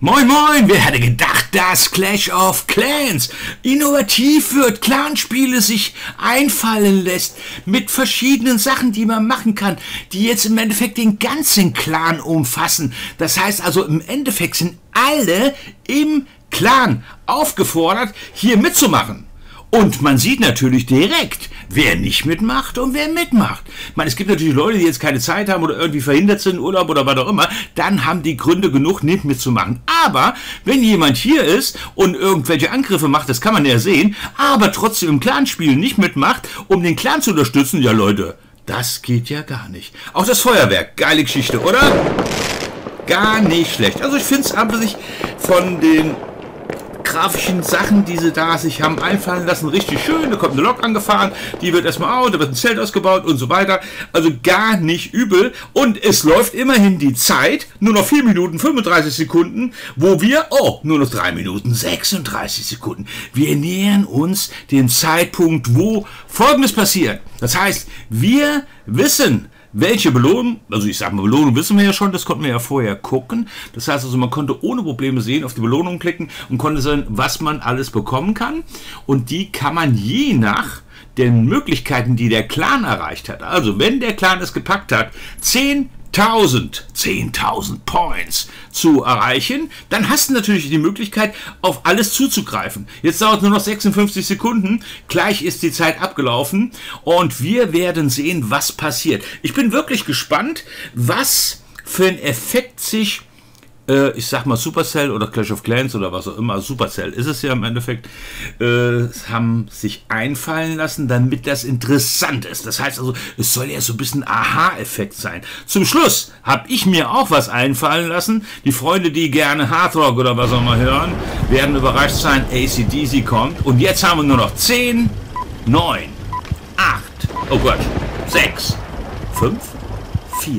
Moin moin, wer hätte gedacht, dass Clash of Clans innovativ wird, Clanspiele sich einfallen lässt mit verschiedenen Sachen, die man machen kann, die jetzt im Endeffekt den ganzen Clan umfassen. Das heißt also, im Endeffekt sind alle im Clan aufgefordert, hier mitzumachen. Und man sieht natürlich direkt, wer nicht mitmacht und wer mitmacht. Ich meine, es gibt natürlich Leute, die jetzt keine Zeit haben oder irgendwie verhindert sind, Urlaub oder was auch immer, dann haben die Gründe genug, nicht mitzumachen. Aber wenn jemand hier ist und irgendwelche Angriffe macht, das kann man ja sehen, aber trotzdem im Clanspiel nicht mitmacht, um den Clan zu unterstützen, ja Leute, das geht ja gar nicht. Auch das Feuerwerk, geile Geschichte, oder? Gar nicht schlecht. Also ich finde es an sich von den grafischen Sachen, die sie da sich haben einfallen lassen, richtig schön. Da kommt eine Lok angefahren, die wird erstmal out, da wird ein Zelt ausgebaut und so weiter. Also gar nicht übel. Und es läuft immerhin die Zeit, nur noch 4 Minuten 35 Sekunden, wo wir, nur noch 3 Minuten 36 Sekunden. Wir nähern uns dem Zeitpunkt, wo Folgendes passiert. Das heißt, wir wissen, welche Belohnung, also ich sage mal, Belohnung wissen wir ja schon, das konnten wir ja vorher gucken. Das heißt also, man konnte ohne Probleme sehen, auf die Belohnung klicken und konnte sehen, was man alles bekommen kann. Und die kann man je nach den Möglichkeiten, die der Clan erreicht hat. Also wenn der Clan es gepackt hat, 10.000 Points zu erreichen, dann hast du natürlich die Möglichkeit, auf alles zuzugreifen. Jetzt dauert es nur noch 56 Sekunden, gleich ist die Zeit abgelaufen und wir werden sehen, was passiert. Ich bin wirklich gespannt, was für ein Effekt sich ich sag mal Supercell oder Clash of Clans oder was auch immer, Supercell ist es ja im Endeffekt, haben sich einfallen lassen, damit das interessant ist. Das heißt also, es soll ja so ein bisschen Aha-Effekt sein. Zum Schluss habe ich mir auch was einfallen lassen. Die Freunde, die gerne Hardrock oder was auch immer hören, werden überrascht sein, AC/DC kommt. Und jetzt haben wir nur noch 10, 9, 8, oh Gott, 6, 5, 4.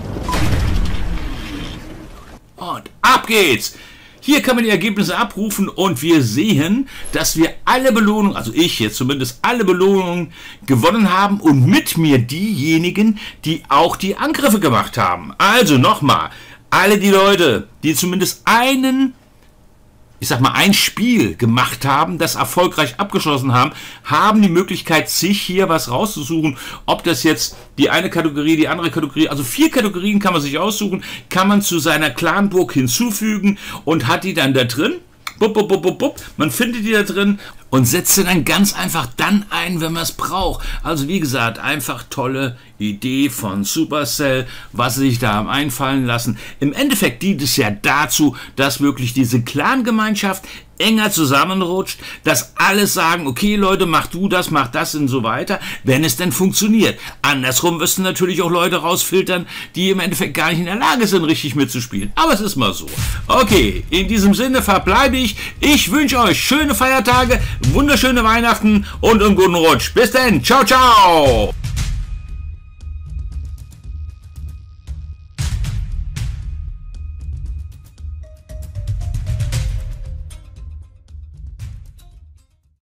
Und ab geht's! Hier kann man die Ergebnisse abrufen und wir sehen, dass wir alle Belohnungen, also ich jetzt zumindest, alle Belohnungen gewonnen haben und mit mir diejenigen, die auch die Angriffe gemacht haben. Also nochmal, alle die Leute, die zumindest ein Spiel gemacht haben, das erfolgreich abgeschlossen haben, haben die Möglichkeit, sich hier was rauszusuchen. Ob das jetzt die eine Kategorie, die andere Kategorie, also 4 Kategorien kann man sich aussuchen, kann man zu seiner Clanburg hinzufügen und hat die dann da drin. Man findet die da drin und setzt sie dann ganz einfach dann ein, wenn man es braucht. Also wie gesagt, einfach tolle Idee von Supercell, was sie sich da haben einfallen lassen. Im Endeffekt dient es ja dazu, dass wirklich diese Clan-Gemeinschaft enger zusammenrutscht, dass alle sagen, okay Leute, mach das und so weiter, wenn es denn funktioniert. Andersrum wirst du natürlich auch Leute rausfiltern, die im Endeffekt gar nicht in der Lage sind, richtig mitzuspielen. Aber es ist mal so. Okay, in diesem Sinne verbleibe ich. Ich wünsche euch schöne Feiertage, wunderschöne Weihnachten und einen guten Rutsch. Bis dann. Ciao, ciao.